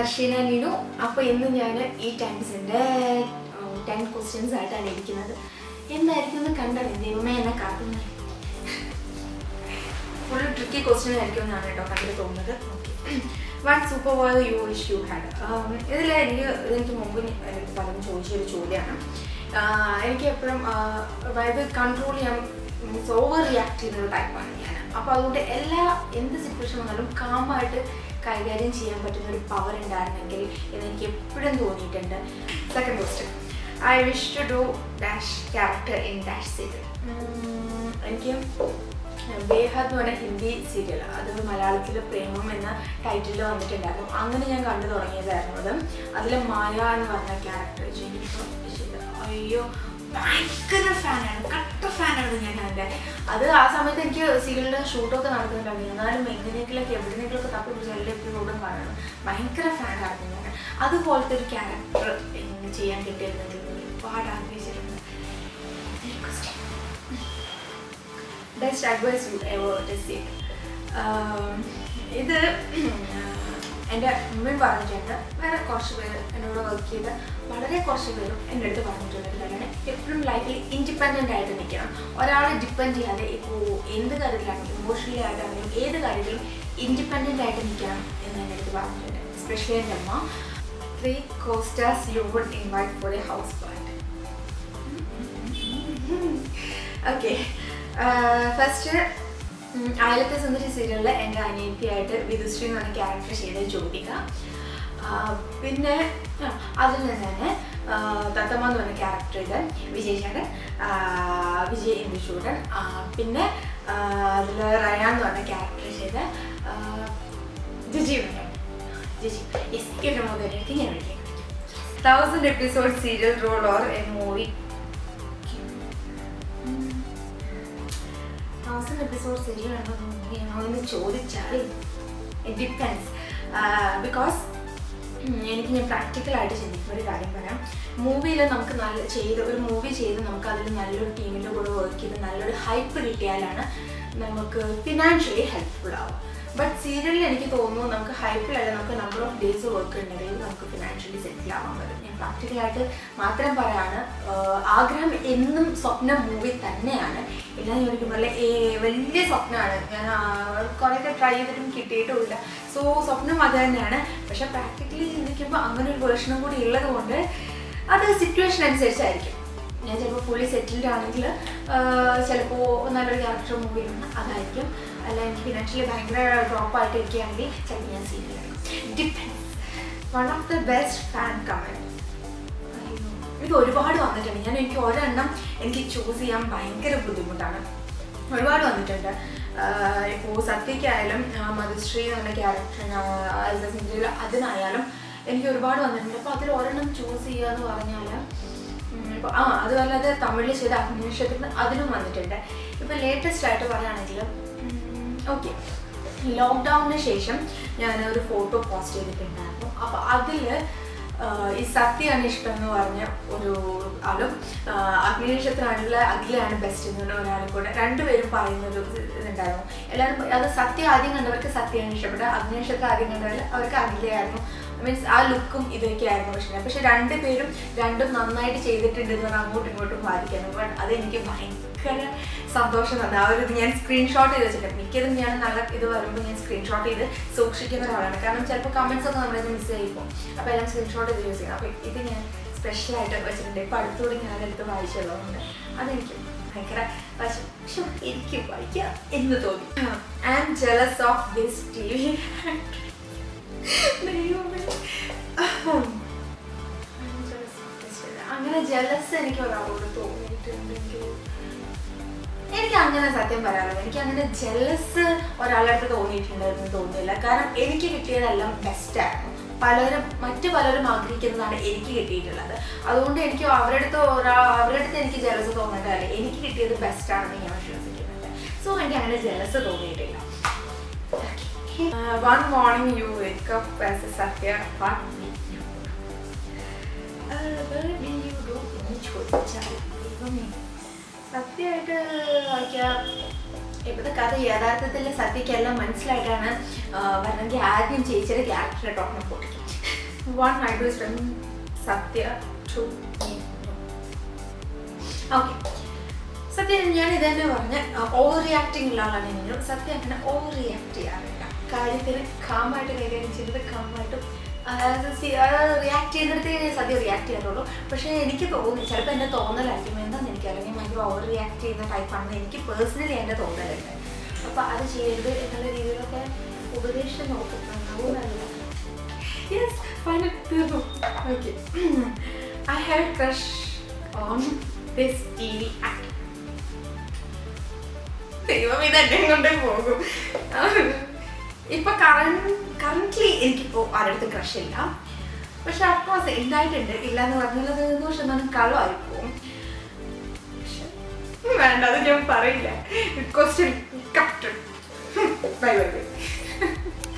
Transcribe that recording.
Darshina Ninu. അപ്പോൾ ഇന്ന് ഞാൻ ഈ ടൈംസിന്റെ 10 ക്വസ്റ്റ്യൻസ് ആയിട്ടാണ് ഇരിക്കുന്നത്. എന്തായിരിക്കും കണ്ടത് ദൈവമേ എന്നെ കാത്തുന്നത്. ഫുൾ ട്രിക്കി ക്വസ്റ്റ്യൻ ആയിരിക്കും എന്നാണ് കേട്ടോ കണ്ടിട്ട് തോന്നുന്നത്. What super power you wish you had. എനിക്ക് മുമ്പ് പലരും ചോദിച്ചൊരു ചോദ്യമാണ്. എനിക്ക് എപ്പോഴും അതായത് കൺട്രോൾ ചെയ്യാൻ മീൻസ് ഓവർ റിയാക്ട് ചെയ്യുന്നൊരു ടൈപ്പാണ് ഞാൻ. അപ്പോൾ അതുകൊണ്ട് എന്ത് സിറ്റുവേഷൻ വന്നാലും കാമായിട്ട് കൈകാര്യം ചെയ്യാൻ പറ്റുന്ന ഒരു പവർ ഉണ്ടായിരുന്നെങ്കിൽ എന്നെനിക്ക് എപ്പോഴും തോന്നിയിട്ടുണ്ട്. Second question, I wish to do dash character in dash serial. എനിക്ക് ബേഹദ് എന്ന് പറഞ്ഞ ഹിന്ദി സീരിയൽ, അത് മലയാളത്തിൽ പ്രേമം എന്ന ടൈറ്റിലിൽ വന്നിട്ടുണ്ടായിരുന്നു. അങ്ങനെ ഞാൻ കണ്ടു തുടങ്ങിയതായിരുന്നു. അത് അതിൽ മായ എന്ന് പറഞ്ഞ ക്യാരക്ടർ അയ്യോ ഭയങ്കര ഫാനാണ്, കട്ട ഫാനാണ് ഞാൻ അതിൻ്റെ. അത് ആ സമയത്ത് എനിക്ക് സീരിയലിൻ്റെ ഷൂട്ടൊക്കെ നടക്കുന്നുണ്ടായിരുന്നു. എന്നാലും എങ്ങനെയെങ്കിലൊക്കെ എവിടെയെങ്കിലൊക്കെ തപ്പി പിടിച്ച് എല്ലാ എപ്പിസോഡും കാണണം. ഭയങ്കര ഫാനായിരുന്നു ഞാൻ. അതുപോലത്തെ ഒരു ക്യാരക്ടർ ചെയ്യാൻ കിട്ടിയിരുന്നെങ്കിൽ ഒരുപാട് ആഗ്രഹിച്ചിട്ടുണ്ട്. Best advice you ever received. ഇത് എൻ്റെ ഉമ്മയും പറഞ്ഞിട്ടുണ്ട്. വേറെ കുറച്ച് പേര് എന്നോട് വർക്ക് ചെയ്ത് വളരെ കുറച്ച് പേരും എൻ്റെ അടുത്ത് പറഞ്ഞിട്ടുണ്ട്. കാരണം എപ്പോഴും ലൈഫിൽ ഇൻഡിപെൻഡൻ്റ് ആയിട്ട് നിൽക്കണം. ഒരാളെ ഡിപ്പെൻഡ് ചെയ്യാതെ ഇപ്പോൾ എന്ത് കാര്യത്തിലാണെങ്കിലും ഇമോഷണലി ആയിട്ടാണെങ്കിലും ഏത് കാര്യത്തിലും ഇൻഡിപെൻഡൻ്റ് ആയിട്ട് നിൽക്കണം എന്ന് എൻ്റെ അടുത്ത് പറഞ്ഞിട്ടുണ്ട്. എസ്പെഷ്യലി എൻ്റെ അമ്മ. 3 co-stars you would invite for a house party. Okay, first Ayalathe Sundari സീരിയലിൽ എൻ്റെ അനിയത്തിയായിട്ട് വിധുശ്രീ എന്ന് പറഞ്ഞ ക്യാരക്ടർ ചെയ്ത ജ്യോതിക. പിന്നെ അതിൽ നിന്ന് തന്നെ തത്തമ്മ എന്ന് പറഞ്ഞ ക്യാരക്ടർ ചെയ്ത വിജയ് ചേട്ടൻ, വിജയ് ഇന്ദുചൂടൻ. പിന്നെ അതിൽ റയാൻ എന്ന് പറഞ്ഞ ക്യാരക്ടർ ചെയ്ത ജിജി ജിജി ഇവരുടെ മുതലേക്ക് ഞാൻ വിളിക്കാം. 1000 episode serial role or a movie. 1000 episode serial ആണോ മൂവിയാണോ എന്ന് ചോദിച്ചാൽ ഇറ്റ് ഡിപ്പെൻസ്. ബിക്കോസ് എനിക്ക് ഞാൻ പ്രാക്ടിക്കലായിട്ട് ചിന്തിക്കുന്ന ഒരു കാര്യം പറയാം. മൂവിയിൽ നമുക്ക് ഒരു മൂവി ചെയ്ത് നമുക്ക് അതിൽ നല്ലൊരു ടീമിൻ്റെ കൂടെ വർക്ക് ചെയ്ത് നല്ലൊരു ഹൈപ്പ് കിട്ടിയാലാണ് നമുക്ക് ഫിനാൻഷ്യലി ഹെൽപ്ഫുൾ ആവും. ബട്ട് സീരിയലിൽ എനിക്ക് തോന്നുന്നു നമുക്ക് ഹൈപ്പിലല്ല, നമുക്ക് നമ്പർ ഓഫ് ഡേയ്സ് വർക്ക് ഉണ്ടെങ്കിൽ നമുക്ക് ഫിനാൻഷ്യലി സെറ്റിൽ ആവാൻ പറ്റും. ഞാൻ പ്രാക്ടിക്കലായിട്ട് മാത്രം പറയാണ്. ആഗ്രഹം എന്നും സ്വപ്നം മൂവി തന്നെയാണ്. എല്ലാം ചോദിക്കും പോലെ വലിയ സ്വപ്നമാണ്. ഞാൻ കുറേയൊക്കെ ട്രൈ ചെയ്തിട്ടും കിട്ടിയിട്ടുമില്ല. സോ സ്വപ്നം അത് തന്നെയാണ്. പക്ഷെ പ്രാക്ടിക്കലി ചിന്തിക്കുമ്പോൾ അങ്ങനെ ഒരു വേർഷനും കൂടി ഉള്ളത് കൊണ്ട് അത് സിറ്റുവേഷൻ അനുസരിച്ചായിരിക്കും. ഞാൻ ചിലപ്പോൾ ഫുള്ളി സെറ്റിൽഡ് ആണെങ്കിൽ ചിലപ്പോൾ നല്ലൊരു ക്യാരക്ടർ മൂവിയിലുണ്ട് അതായിരിക്കും. അല്ല എനിക്ക് ഫിനാൻഷ്യലി ഭയങ്കര ഡ്രോപ്പായിട്ട് ഇരിക്കുകയാണെങ്കിൽ ചിലപ്പോൾ ഞാൻ സീരിയലായിരിക്കും. Depends. One of the best fan comment. എനിക്ക് ഒരുപാട് വന്നിട്ടുണ്ട്. എനിക്ക് ഒരെണ്ണം എനിക്ക് ചൂസ് ചെയ്യാൻ ഭയങ്കര ബുദ്ധിമുട്ടാണ്. ഒരുപാട് വന്നിട്ടുണ്ട്. ഇപ്പോൾ സത്യയ്ക്കായാലും മധുശ്രീ എന്ന് പറഞ്ഞ ക്യാരക്ടറിന് സീരിയൽ അതിനായാലും എനിക്ക് ഒരുപാട് വന്നിട്ടുണ്ട്. അപ്പോൾ അതിൽ ഒരെണ്ണം ചൂസ് ചെയ്യുക എന്ന് പറഞ്ഞാൽ ഇപ്പോൾ അതുമല്ലാതെ തമിഴിൽ ചെയ്ത അഗ്നിനക്ഷത്രത്തിന് അതിനും വന്നിട്ടുണ്ട്. ഇപ്പോൾ ലേറ്റസ്റ്റ് ആയിട്ട് പറയുകയാണെങ്കിൽ ഓക്കെ, ലോക്ക്ഡൗണിന് ശേഷം ഞാൻ ഒരു ഫോട്ടോ പോസ്റ്റ് ചെയ്തിട്ടുണ്ടായിരുന്നു. അപ്പോൾ അതിൽ ഈ സത്യമാണ് ഇഷ്ടം എന്ന് പറഞ്ഞ ഒരു ആളും അഗ്നിനക്ഷത്രമാണെങ്കിൽ അഖിലാണ് ബെസ്റ്റ് എന്ന് പറഞ്ഞ ഒരാളും കൂടെ രണ്ടുപേരും പറയുന്നൊരു ഇതുണ്ടായിരുന്നു. എല്ലാവരും അത് സത്യം ആദ്യം കണ്ടവർക്ക് സത്യമാണ് ഇഷ്ടപ്പെട്ടത്, അഗ്നിനക്ഷത്രം ആദ്യം കണ്ടവർ അവർക്ക് അഖിലയായിരുന്നു. മീൻസ് ആ ലുക്കും ഇതൊക്കെ ആയിരുന്നു. പക്ഷേ രണ്ടുപേരും രണ്ടും നന്നായിട്ട് ചെയ്തിട്ടുണ്ടെന്ന് പറഞ്ഞാൽ അങ്ങോട്ടും ഇങ്ങോട്ടും ബാധിക്കാനും. ബട്ട് അതെനിക്ക് ഭയങ്കര സന്തോഷം തന്നെ. ആ ഒരു ഇത് ഞാൻ സ്ക്രീൻഷോട്ട് ചെയ്ത് വെച്ചിട്ടുണ്ട്. മിക്കതും ഞാൻ നല്ല ഇത് വരുമ്പോൾ ഞാൻ സ്ക്രീൻഷോട്ട് ചെയ്ത് സൂക്ഷിക്കുന്ന ഒരാളാണ്. കാരണം ചിലപ്പോൾ കമൻസ് ഒക്കെ നമ്മളിത് മിസ് ചെയ്യിപ്പോൾ. അപ്പോൾ എല്ലാം സ്ക്രീൻഷോട്ട് ചെയ്ത് യൂസ് ചെയ്യണം. അപ്പോൾ ഇത് ഞാൻ സ്പെഷ്യലായിട്ട് വെച്ചിട്ടുണ്ട്. ഇപ്പോൾ അടുത്തുകൂടി ഞാനെടുത്ത് വായിച്ചുള്ളതുകൊണ്ട് അതെനിക്ക് ഭയങ്കര എനിക്ക് വായിക്കാം എന്ന് തോന്നി. I am jealous of this TV. അങ്ങനെ ജലസ് എനിക്ക് ഒരാളോട് തോന്നിയിട്ടുണ്ടെങ്കിൽ എനിക്ക് അങ്ങനെ സത്യം പറയാറില്ല. എനിക്ക് അങ്ങനെ ജലസ് ഒരാളടുത്ത് തോന്നിയിട്ടുണ്ടെന്ന് തോന്നുന്നില്ല. കാരണം എനിക്ക് കിട്ടിയതെല്ലാം ബെസ്റ്റായിരുന്നു. മറ്റു പലരും ആഗ്രഹിക്കുന്നതാണ് എനിക്ക് കിട്ടിയിട്ടുള്ളത്. അതുകൊണ്ട് എനിക്ക് അവരുടെ എനിക്ക് ജലസ് തോന്നേണ്ടതല്ല. എനിക്ക് കിട്ടിയത് ബെസ്റ്റാണെന്ന് ഞാൻ വിശ്വസിക്കുന്നുണ്ട്. സോ എനിക്ക് അങ്ങനെ ജലസ് തോന്നിയിട്ടില്ല. One morning you wake up as a Satya, what will you do? What will you do? എന്ന് ചോദിച്ചാൽ സത്യമായിട്ട് വായിക്കാം. ഇപ്പോഴത്തെ കഥ യഥാർത്ഥത്തിൽ സത്യക്കെല്ലാം മനസ്സിലായിട്ടാണ് വരണമെങ്കിൽ ആദ്യം ചേച്ചിയുടെ ക്യാരക്ടറെ ടോക്കണം പൊട്ടിക്കും. one I do is from Satya to me. Okay. സത്യം ഞാൻ ഇതന്നെ പറഞ്ഞ് ഓവർ റിയാക്ടിങ് ഉള്ള ആളാണ് ഞാൻ. സത്യം അങ്ങനെ ഓവർ റിയാക്ട് ചെയ്യാറില്ല. കാര്യത്തിന് കാമായിട്ട് കൈകാര്യം ചെയ്തത് കാമായിട്ടും റിയാക്ട് ചെയ്യുന്നിടത്ത് സദ്യ റിയാക്ട് ചെയ്യാറുള്ളൂ. പക്ഷേ എനിക്ക് തോന്നി ചിലപ്പോൾ എൻ്റെ തോന്നലായിരിക്കും എന്താണെന്ന് എനിക്കറിയാം. ഞാൻ ഭയങ്കര ഓവർ റിയാക്ട് ചെയ്യുന്ന ടൈപ്പാണെന്ന് എനിക്ക് പേഴ്സണലി എൻ്റെ തോന്നലുണ്ട്. അപ്പോൾ അത് ചെയ്യരുത് എന്നുള്ള രീതിയിലൊക്കെ ഉപദേശിച്ച് നോക്കും. നല്ലത്. യെസ്, ഫൈനൽ തീർന്നു. Okay. I have a crush on this TV actor. ദൈവം ഇതെന്നെ കൊണ്ടേ പോകും. ഇപ്പൊ കറന്റ്ലി എനിക്കിപ്പോൾ ആരുടെ ക്രഷ് ഇല്ല. പക്ഷെ അഫ്കോഴ്സ് ഉണ്ടായിട്ടുണ്ട്. ഇല്ലാന്ന് പറഞ്ഞാൽ 100% കളവായി പോകും. വേണ്ട, അത് ഞാൻ പറയില്ല. Question cut. Bye bye by.